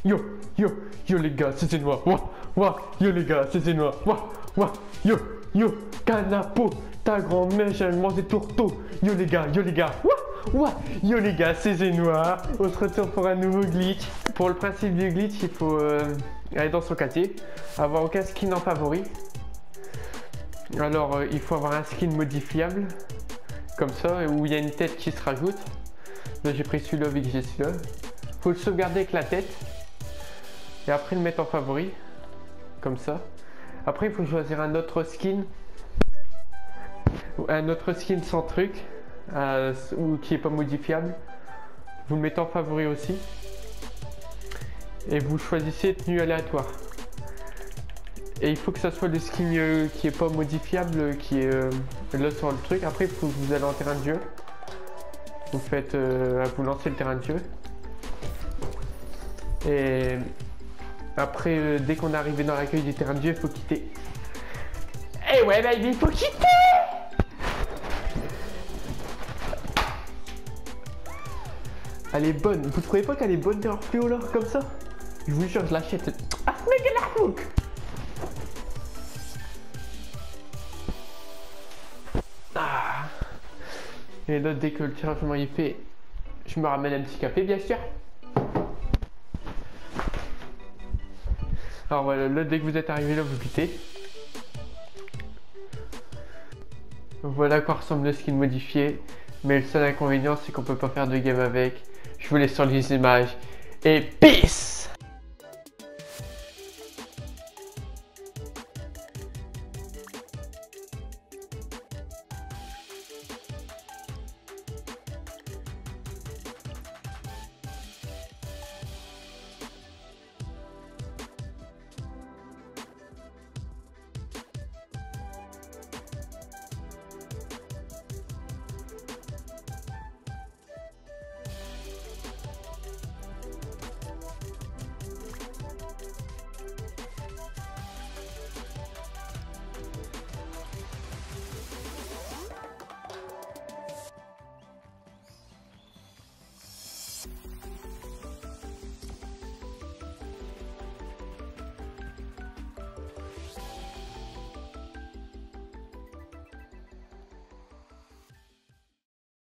Yo, yo, yo les gars, c'est Zenoir. Wouah, wouah, yo les gars, c'est Zenoir. Wouah, wouah, yo, yo, Canapo, ta grand-mère, j'ai mangé tourteau. Yo les gars, wouah, wouah, yo les gars, c'est Zenoir. On se retrouve pour un nouveau glitch. Pour le principe du glitch, il faut aller dans son quartier, avoir aucun skin en favori. Alors, il faut avoir un skin modifiable, comme ça, où il y a une tête qui se rajoute. Là, j'ai pris celui-là vu que j'ai celui-là. Faut le sauvegarder avec la tête. Et après le mettre en favori. Comme ça. Après, il faut choisir un autre skin. Un autre skin sans truc. Ou qui n'est pas modifiable. Vous le mettez en favori aussi. Et vous choisissez tenue aléatoire. Et il faut que ça soit le skin qui est pas modifiable, qui est là sur le truc. Après, il faut que vous allez en terrain de jeu. Vous faites, vous lancez le terrain de jeu. Et après, dès qu'on est arrivé dans l'accueil du terrain de jeu, il faut quitter. Eh ouais, baby, il faut quitter! Elle est bonne. Vous trouvez pas qu'elle est bonne terreur fluo là, comme ça? Je vous jure, je l'achète. Ah, ce mec, elle a fouque! Ah. Et là, dès que le tirage est fait, je me ramène un petit café, bien sûr. Alors voilà, là, dès que vous êtes arrivé là, vous quittez. Voilà à quoi ressemble le skin modifié. Mais le seul inconvénient, c'est qu'on peut pas faire de game avec. Je vous laisse sur les images. Et peace!